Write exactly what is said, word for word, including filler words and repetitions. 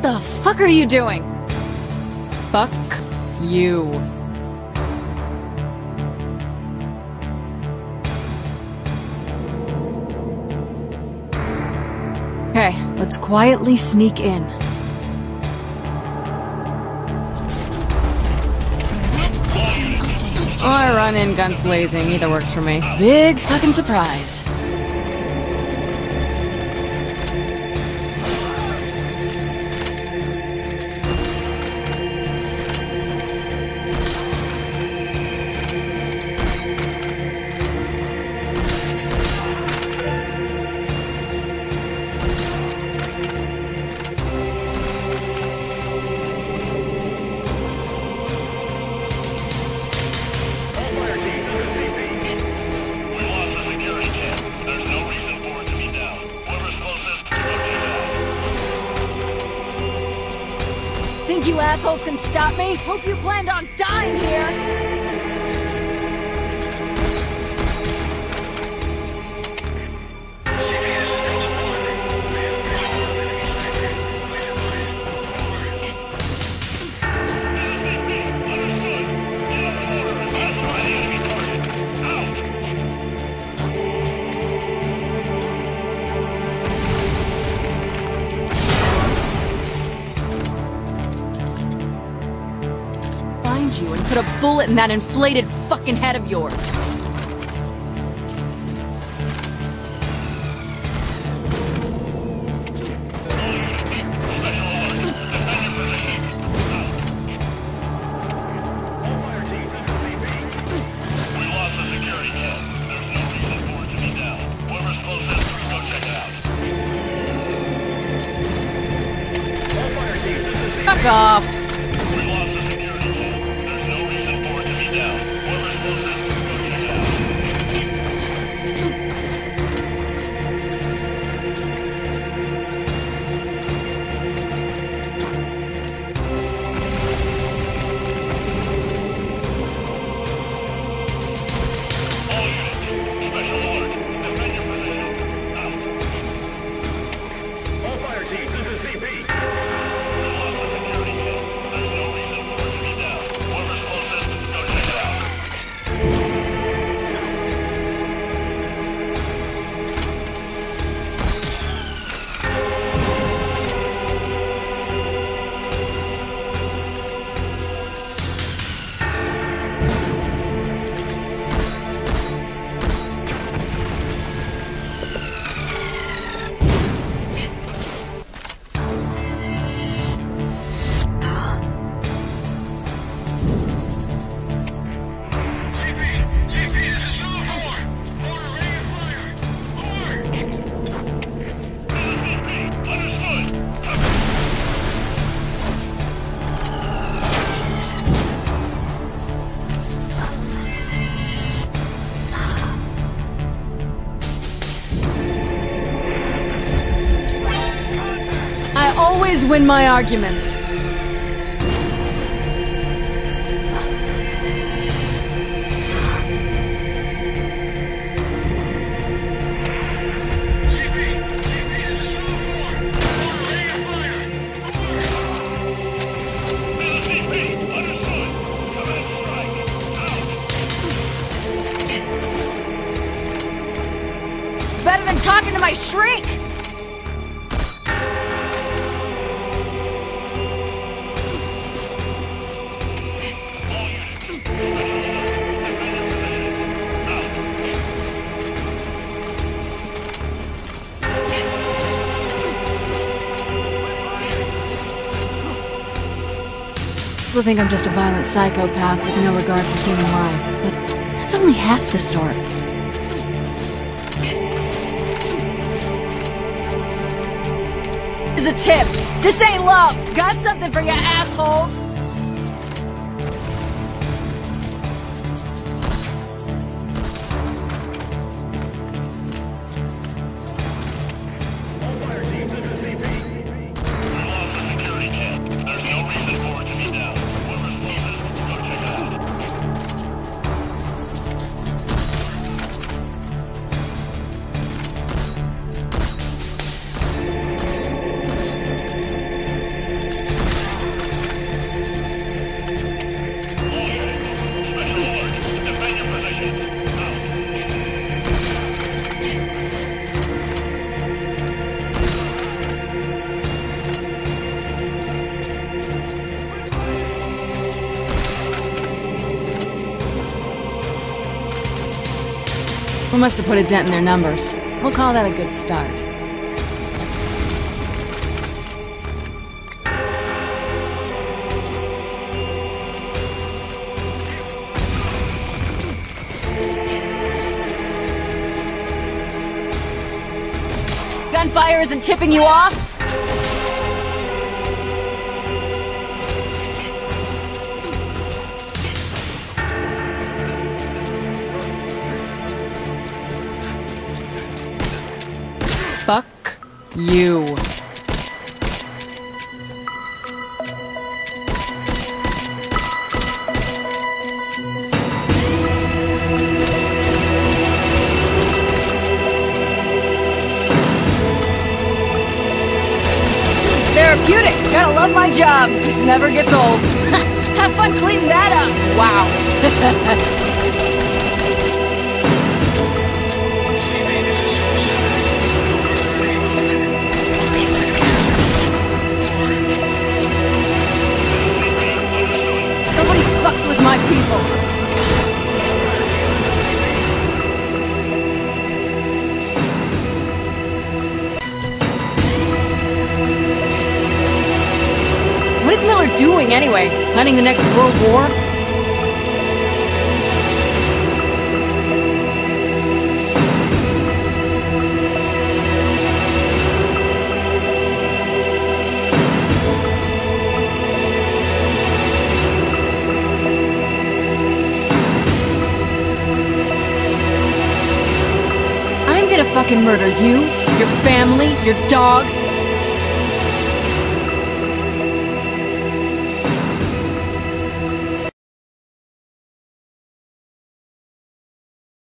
the fuck are you doing? Fuck you. Okay, let's quietly sneak in. Or I run in guns blazing, either works for me. Big fucking surprise. Think you assholes can stop me? Hope you planned on dying here! You and put a bullet in that inflated fucking head of yours. Fuck off. I always win my arguments. Better than talking to my shrink! People think I'm just a violent psychopath with no regard for human life, but that's only half the story. Here's a tip. This ain't love. Got something for you assholes. We must have put a dent in their numbers. We'll call that a good start. Gunfire isn't tipping you off? Fuck you. Therapeutic! Gotta love my job. This never gets old. Have fun cleaning that up. Wow. Nobody fucks with my people. What is Miller doing anyway? Planning the next World War? I'm gonna fucking murder you, your family, your dog,